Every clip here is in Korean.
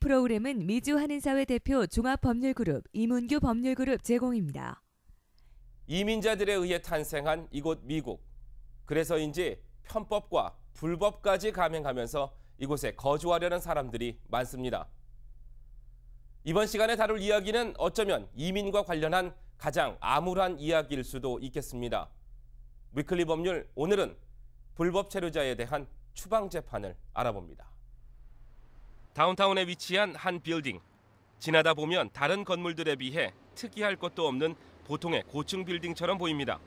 프로그램은 미주 한인사회 대표 종합법률그룹 이문규 법률그룹 제공입니다. 이민자들에 의해 탄생한 이곳 미국. 그래서인지 편법과 불법까지 감행하면서 이곳에 거주하려는 사람들이 많습니다. 이번 시간에 다룰 이야기는 어쩌면 이민과 관련한 가장 암울한 이야기일 수도 있겠습니다. 위클리 법률, 오늘은 불법 체류자에 대한 추방 재판을 알아봅니다. 다운타운에 위치한 한 빌딩. 지나다 보면 다른 건물들에 비해 특이할 것도 없는 보통의 고층 빌딩처럼 보입니다.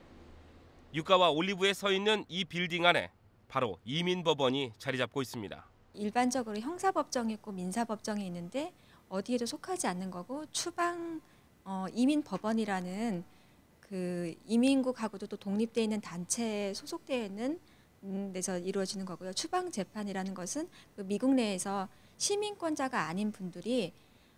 유가와 올리브에 서 있는 이 빌딩 안에 바로 이민법원이 자리 잡고 있습니다. 일반적으로 형사법정이 있고 민사법정이 있는데 어디에도 속하지 않는 거고 추방 이민법원이라는 그 이민국하고도 또 독립되어 있는 단체에 소속되어 있는 데서 이루어지는 거고요. 추방 재판이라는 것은 그 미국 내에서 시민권자가 아닌 분들이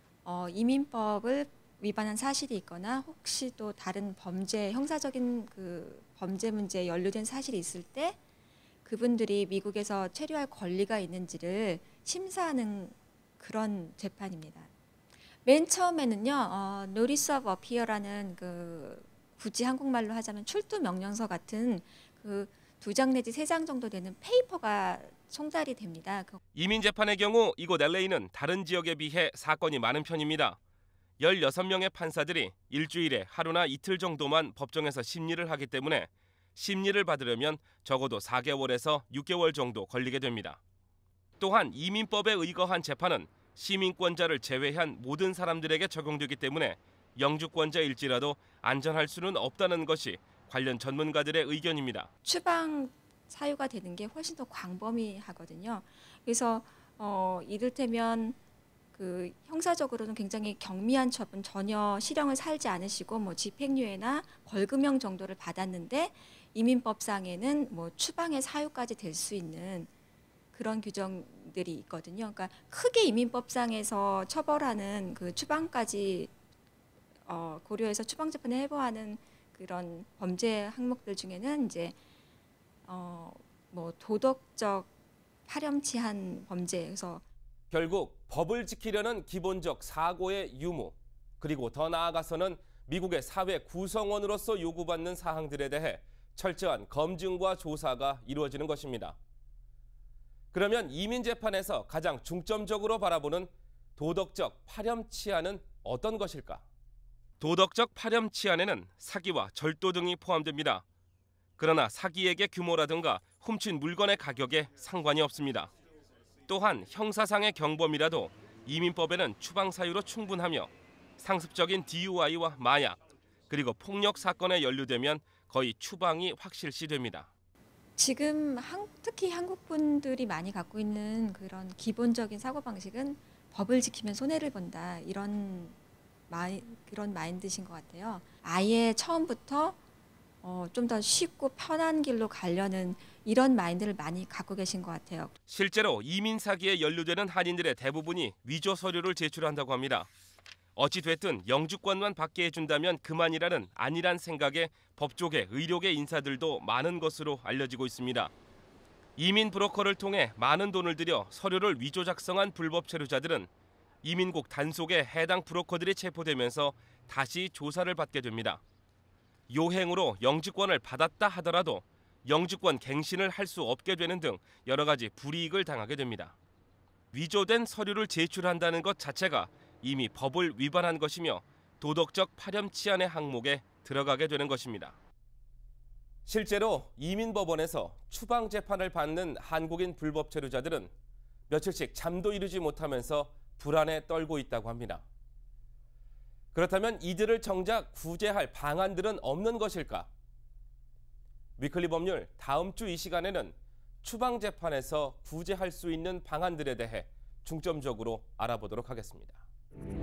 이민법을 위반한 사실이 있거나 혹시 또 다른 범죄, 형사적인 그 범죄 문제에 연루된 사실이 있을 때 그분들이 미국에서 체류할 권리가 있는지를 심사하는 그런 재판입니다. 맨 처음에는요, Notice of Appear라는 그 굳이 한국말로 하자면 출두 명령서 같은 그 2장 내지 3장 정도 되는 페이퍼가 송달이 됩니다. 이민 재판의 경우 이곳 LA는 다른 지역에 비해 사건이 많은 편입니다. 16명의 판사들이 일주일에 하루나 이틀 정도만 법정에서 심리를 하기 때문에 심리를 받으려면 적어도 4개월에서 6개월 정도 걸리게 됩니다. 또한 이민법에 의거한 재판은 시민권자를 제외한 모든 사람들에게 적용되기 때문에 영주권자일지라도 안전할 수는 없다는 것이 관련 전문가들의 의견입니다. 추방 사유가 되는 게 훨씬 더 광범위하거든요. 그래서 이를테면 그 형사적으로는 굉장히 경미한 처분, 전혀 실형을 살지 않으시고 뭐 집행유예나 벌금형 정도를 받았는데 이민법상에는 뭐 추방의 사유까지 될 수 있는 그런 규정들이 있거든요. 그러니까 크게 이민법상에서 처벌하는 그 추방까지 고려해서 추방 재판을 해부하는 그런 범죄 항목들 중에는 이제 뭐 도덕적 파렴치한 범죄에서 결국 법을 지키려는 기본적 사고의 유무, 그리고 더 나아가서는 미국의 사회 구성원으로서 요구받는 사항들에 대해 철저한 검증과 조사가 이루어지는 것입니다. 그러면 이민 재판에서 가장 중점적으로 바라보는 도덕적 파렴치한은 어떤 것일까? 도덕적 파렴치한에는 사기와 절도 등이 포함됩니다. 그러나 사기액의 규모라든가 훔친 물건의 가격에 상관이 없습니다. 또한 형사상의 경범이라도 이민법에는 추방 사유로 충분하며 상습적인 DUI와 마약, 그리고 폭력 사건에 연루되면 거의 추방이 확실시됩니다. 지금 특히 한국 분들이 많이 갖고 있는 그런 기본적인 사고방식은 법을 지키면 손해를 본다 이런 마인드신 것 같아요. 아예 처음부터 좀 더 쉽고 편한 길로 가려는 이런 마인드를 많이 갖고 계신 것 같아요. 실제로 이민 사기에 연루되는 한인들의 대부분이 위조 서류를 제출한다고 합니다. 어찌됐든 영주권만 받게 해준다면 그만이라는 안일한 생각에 법조계, 의료계 인사들도 많은 것으로 알려지고 있습니다. 이민 브로커를 통해 많은 돈을 들여 서류를 위조 작성한 불법 체류자들은 이민국 단속에 해당 브로커들이 체포되면서 다시 조사를 받게 됩니다. 요행으로 영주권을 받았다 하더라도 영주권 갱신을 할 수 없게 되는 등 여러 가지 불이익을 당하게 됩니다. 위조된 서류를 제출한다는 것 자체가 이미 법을 위반한 것이며 도덕적 파렴치한의 항목에 들어가게 되는 것입니다. 실제로 이민법원에서 추방 재판을 받는 한국인 불법 체류자들은 며칠씩 잠도 이루지 못하면서 불안에 떨고 있다고 합니다. 그렇다면 이들을 정작 구제할 방안들은 없는 것일까? 위클리 법률 다음 주 이 시간에는 추방 재판에서 구제할 수 있는 방안들에 대해 중점적으로 알아보도록 하겠습니다.